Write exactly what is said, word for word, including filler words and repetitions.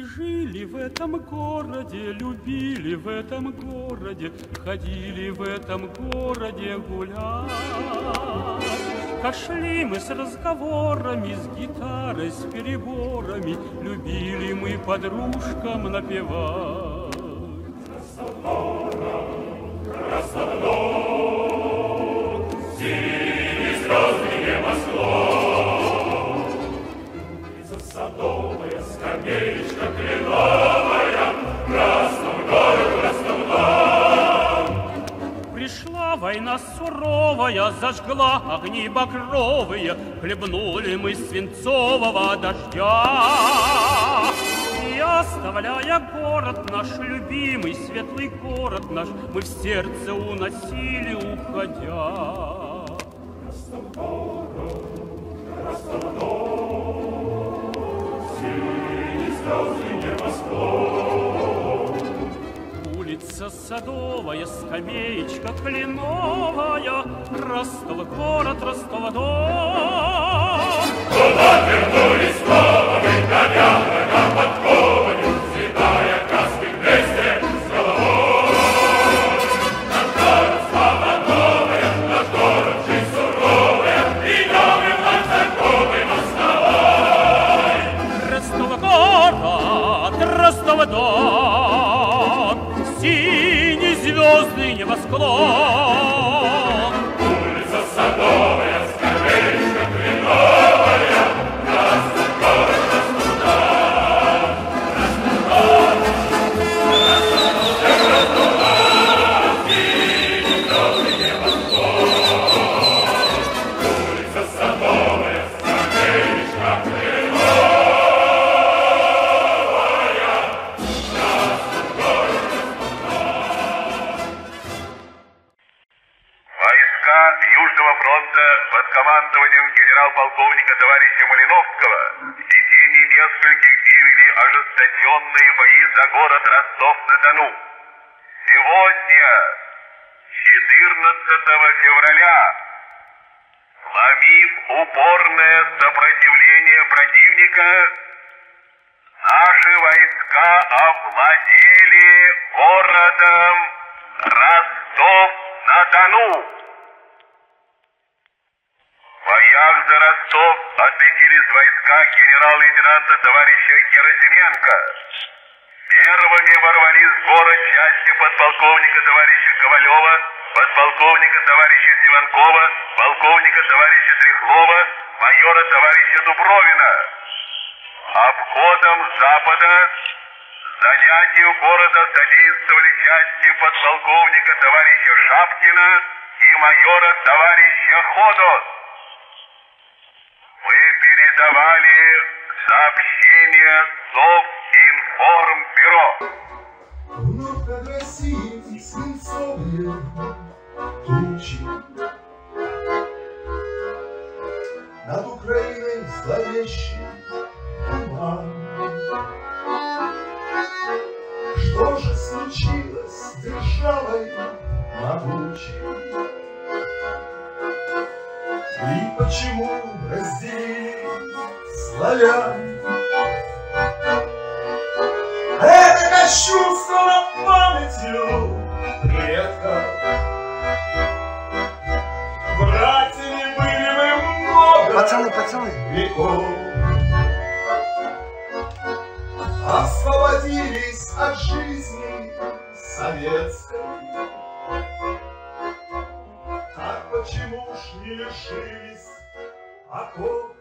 Жили в этом городе, любили в этом городе, ходили в этом городе гулять. Как шли мы с разговорами, с гитарой, с переборами, любили мы подружкам напевать. Краснодон, Краснодон, синий звездный небосклон, улица Садовая, скамеечка кленовая, Красногор, Красногор. Пришла война суровая, зажгла огни багровые, хлебнули мы свинцового дождя. И оставляя город наш, любимый светлый город наш, мы в сердце уносили, уходя. Красногород, Красногород, синий звездный небосклон, улица Садовая, скамеечка кленовая, Ростов город, Ростов-Дон. Куда вернулись головы, коня на подковою, цветая краской вместе с головой. Наш город слава новая, наш город жизнь суровая, идем и вновь торговый мостовой. Ростов-город, Ростов-Дон, синий звездный небосклон, улица Садовая, скамеечка кленовая, Красный город, Красногор, Красногор, Красногор, синий звездный небосклон, улица Садовая, скамеечка кленовая, Красный город, Красногор. Войска Южного фронта под командованием генерал-полковника товарища Малиновского в течение нескольких дней вели ожесточенные бои за город Ростов-на-Дону. Сегодня, четырнадцатого февраля, сломив упорное сопротивление противника, наши войска овладели городом Ростов-на-Дону. В боях за Ростов отличились войска генерал-лейтенанта товарища Герасименко. Первыми ворвались в город части подполковника товарища Ковалева, подполковника товарища Сиванкова, полковника товарища Трехлова, майора товарища Дубровина. Обходом запада занятию города содействовали части подполковника товарища Шапкина и майора товарища Ходос. Мы передавали сообщение Совинформбюро. Вновь над Россией свинцовые тучи, над Украиной зловещий туман. Что же случилось с державой могучей? И почему разделили славян? Это кощунство памятью предков. Братьями были мы много Пацаны, пацаны. веков. Освободились от жизни советской. Так почему ж не лишились оков?